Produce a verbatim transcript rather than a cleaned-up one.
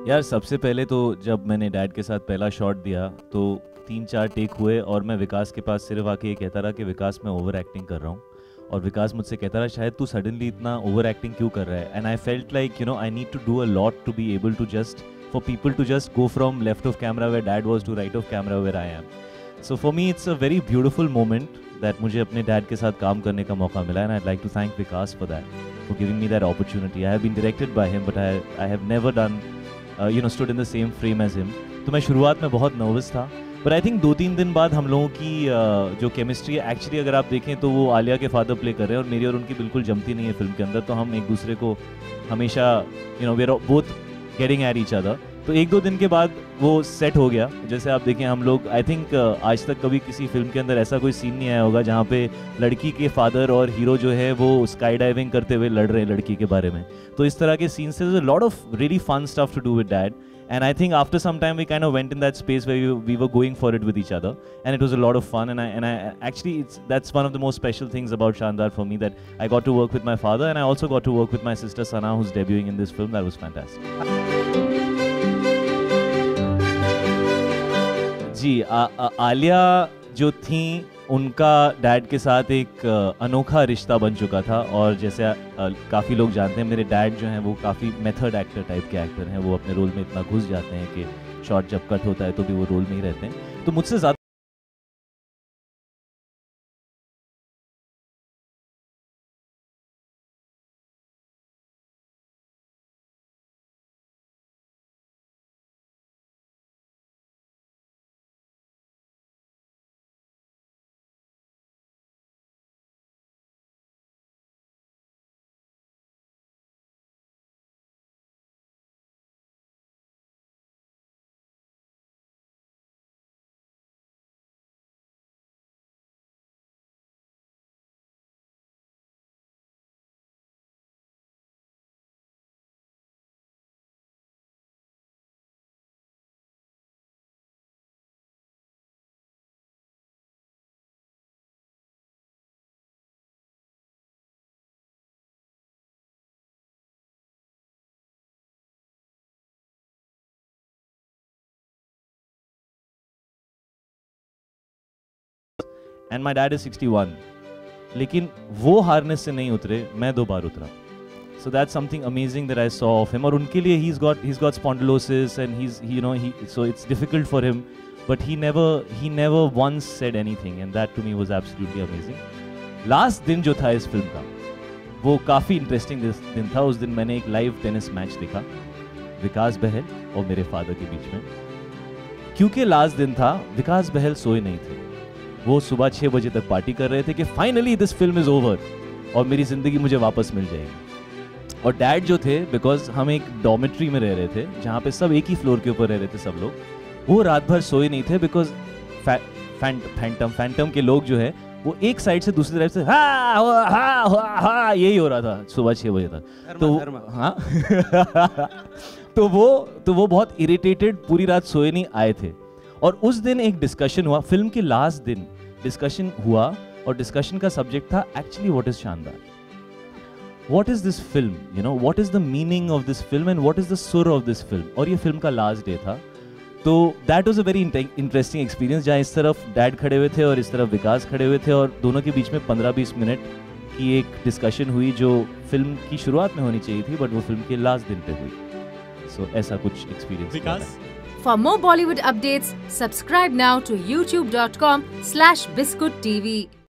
यार सबसे पहले तो जब मैंने डैड के साथ पहला शॉट दिया तो तीन चार टेक हुए और मैं विकास के पास सिर्फ आके ये कहता रहा कि विकास मैं ओवर एक्टिंग कर रहा हूँ, और विकास मुझसे कहता रहा शायद तू सडनली इतना ओवर एक्टिंग क्यों कर रहा है. And I felt like you know I need to do a lot to be able to just for people to just go from left of camera where dad was to right of camera where I am. So for me it's a very beautiful moment that मुझे अपने dad के साथ काम करने का मौका मिला. And I like to thank Vikas for that, for giving me that opportunity. I have been directed by him but I I have never done you know stood in the same frame as him. तो मैं शुरुआत में बहुत nervous था, but I think दो तीन दिन बाद हम लोगों की uh, जो केमिस्ट्री है, एक्चुअली अगर आप देखें तो वो आलिया के फादर प्ले कर रहे हैं और मेरी और उनकी बिल्कुल जमती नहीं है फिल्म के अंदर. तो हम एक दूसरे को हमेशा you know we are both getting at each other. तो एक दो दिन के बाद वो सेट हो गया. जैसे आप देखें हम लोग आई थिंक uh, आज तक कभी किसी फिल्म के अंदर ऐसा कोई सीन नहीं आया होगा जहाँ पे लड़की के फादर और हीरो जो है वो स्काई डाइविंग करते हुए लड़ रहे हैं लड़की के बारे में. तो इस तरह के सीन से lot of really fun stuff to do with dad. And I think after some time we kind of went in that space where we, we were going for it with each other, and it was a lot of fun. And I and I actually it's that's one of the most special things about Shaandaar for me, that I got to work with my father, and I also got to work with my sister Sana, who's debuting in this film. That was fantastic. जी आ, आ, आलिया जो थी उनका dad के साथ एक अनोखा रिश्ता बन चुका था. और जैसे काफ़ी लोग जानते हैं मेरे डैड जो हैं वो काफ़ी मेथड एक्टर टाइप के एक्टर हैं. वो अपने रोल में इतना घुस जाते हैं कि शॉट जब कट होता है तो भी वो रोल में ही रहते हैं. तो मुझसे ज़्यादा and my dad is sixty one, लेकिन वो हार्नेस से नहीं उतरे, मैं दो बार उतरा. So that's something amazing that I saw of him. और उनके लिए he is got he is got spondylosis and he is you know he so it's difficult for him, but he never he never once said anything, and that to me was absolutely amazing. Last दिन जो था इस film का वो काफ़ी interesting दिन था. उस दिन मैंने एक लाइव टेनिस मैच देखा विकास बहल और मेरे फादर के बीच में. क्योंकि लास्ट दिन था, विकास बहल सोए नहीं थे. वो सुबह छः बजे तक पार्टी कर रहे थे कि finally this film is over और मेरी ज़िंदगी मुझे वापस मिल जाएगी. और डैड जो थे, बिकॉज हम एक डॉर्मेट्री में रह रहे थे जहाँ पे सब एक ही फ्लोर के ऊपर रह रहे थे सब लोग, वो रात भर सोए नहीं थे. बिकॉज फैंटम फैंटम के लोग जो है वो एक साइड से दूसरी तरफ से हा हा हा हा यही हो रहा था सुबह छः बजे तक. तो हाँ तो वो तो वो बहुत इरिटेटेड पूरी रात सोए नहीं आए थे. और उस दिन एक डिस्कशन हुआ, फिल्म के लास्ट दिन डिस्कशन हुआ, और डिस्कशन का सब्जेक्ट था actually what is Shaandaar, what is this film, you know what is the meaning of this film and what is the sur of this film. और ये फिल्म का लास्ट डे था. तो that was a very interesting experience, जहाँ इस तरफ dad खड़े हुए थे और इस तरफ विकास खड़े हुए थे, और दोनों के बीच में पंद्रह बीस मिनट की एक डिस्कशन हुई जो फिल्म की शुरुआत में होनी चाहिए थी, बट वो फिल्म के लास्ट दिन पे हुई. सो so, ऐसा कुछ experience. Vikas, For more Bollywood updates, subscribe now to youtube dot com slash biscuit T V.